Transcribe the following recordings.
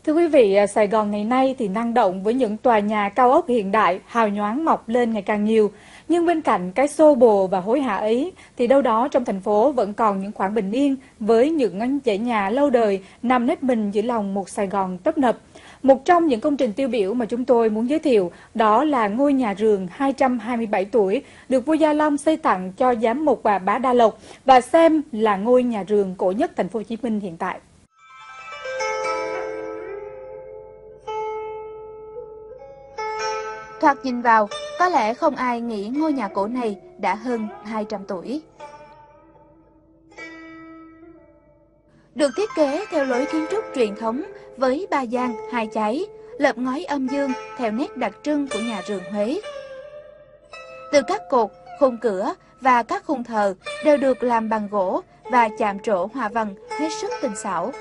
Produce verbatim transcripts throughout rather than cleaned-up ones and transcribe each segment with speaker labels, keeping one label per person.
Speaker 1: Thưa quý vị, Sài Gòn ngày nay thì năng động với những tòa nhà cao ốc hiện đại, hào nhoáng mọc lên ngày càng nhiều. Nhưng bên cạnh cái xô bồ và hối hả ấy, thì đâu đó trong thành phố vẫn còn những khoảng bình yên với những dãy nhà lâu đời nằm nếp mình giữa lòng một Sài Gòn tấp nập. Một trong những công trình tiêu biểu mà chúng tôi muốn giới thiệu đó là ngôi nhà Rường hai trăm hai mươi bảy tuổi được vua Gia Long xây tặng cho giám mục và Bá Đa Lộc và xem là ngôi nhà Rường cổ nhất thành phố Hồ Chí Minh hiện tại.
Speaker 2: Thoạt nhìn vào, có lẽ không ai nghĩ ngôi nhà cổ này đã hơn hai trăm tuổi. Được thiết kế theo lối kiến trúc truyền thống với ba gian, hai cháy, lợp ngói âm dương theo nét đặc trưng của nhà Rường Huế. Từ các cột, khung cửa và các khung thờ đều được làm bằng gỗ và chạm trổ hoa văn hết sức tinh xảo.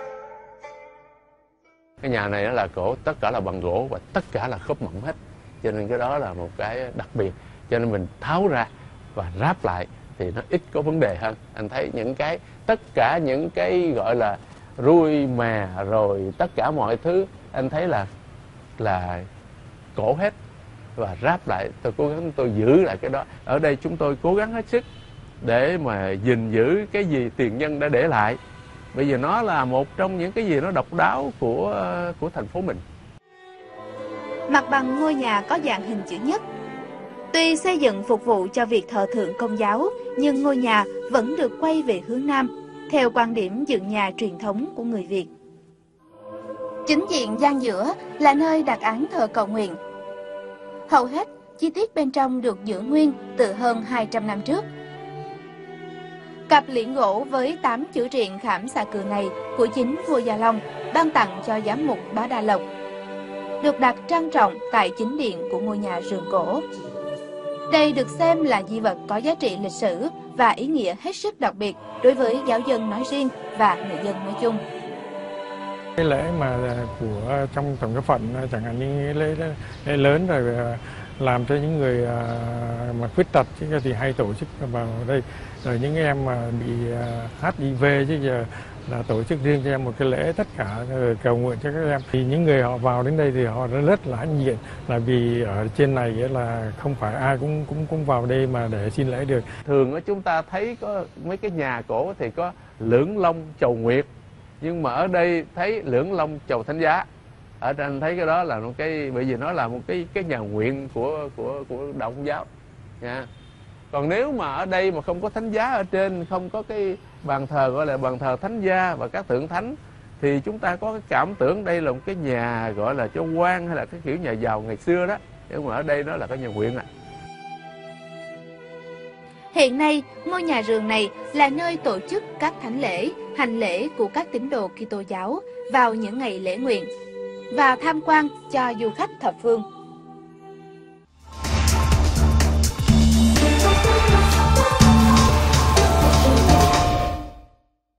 Speaker 3: Cái nhà này là cổ tất cả là bằng gỗ và tất cả là khớp mỏng hết. Cho nên cái đó là một cái đặc biệt. Cho nên mình tháo ra và ráp lại thì nó ít có vấn đề hơn. Anh thấy những cái, tất cả những cái gọi là ruồi mà rồi tất cả mọi thứ anh thấy là là cổ hết và ráp lại. Tôi cố gắng tôi giữ lại cái đó. Ở đây chúng tôi cố gắng hết sức để mà gìn giữ cái gì tiền nhân đã để lại. Bây giờ nó là một trong những cái gì nó độc đáo của của thành phố mình.
Speaker 2: Mặt bằng ngôi nhà có dạng hình chữ nhất. Tuy xây dựng phục vụ cho việc thờ thượng Công giáo, nhưng ngôi nhà vẫn được quay về hướng Nam, theo quan điểm dựng nhà truyền thống của người Việt. Chính diện gian giữa là nơi đặt án thờ cầu nguyện. Hầu hết, chi tiết bên trong được giữ nguyên từ hơn hai trăm năm trước. Cặp liễn gỗ với tám chữ triện khảm xà cừ này của chính vua Gia Long ban tặng cho giám mục Bá Đa Lộc, được đặt trang trọng tại chính điện của ngôi nhà Rường cổ. Đây được xem là di vật có giá trị lịch sử và ý nghĩa hết sức đặc biệt đối với giáo dân nói riêng và người dân nói chung.
Speaker 4: Cái lễ mà của trong tổng giáo phận chẳng hạn như lễ, lễ lớn rồi làm cho những người mà khuyết tật chứ thì hay tổ chức vào đây, rồi những em mà bị hát i vê chứ giờ là tổ chức riêng cho em một cái lễ tất cả cầu nguyện cho các em. Thì những người họ vào đến đây thì họ rất là hãnh diện, là vì ở trên này là không phải ai cũng cũng cũng vào đây mà để xin lễ được.
Speaker 3: Thường chúng ta thấy có mấy cái nhà cổ thì có lưỡng long chầu nguyệt, nhưng mà ở đây thấy lưỡng long chầu thánh giá. Ở trên thấy cái đó là một cái, bởi vì nó là một cái cái nhà nguyện của của của đạo Công giáo nha. Còn nếu mà ở đây mà không có thánh giá ở trên, không có cái bàn thờ gọi là bàn thờ thánh gia và các tượng thánh, thì chúng ta có cái cảm tưởng đây là một cái nhà gọi là cho quan hay là cái kiểu nhà giàu ngày xưa đó. Nhưng mà ở đây nó là cái nhà nguyện ạ. À.
Speaker 2: Hiện nay, ngôi nhà Rường này là nơi tổ chức các thánh lễ, hành lễ của các tín đồ Kitô giáo vào những ngày lễ nguyện và tham quan cho du khách thập phương.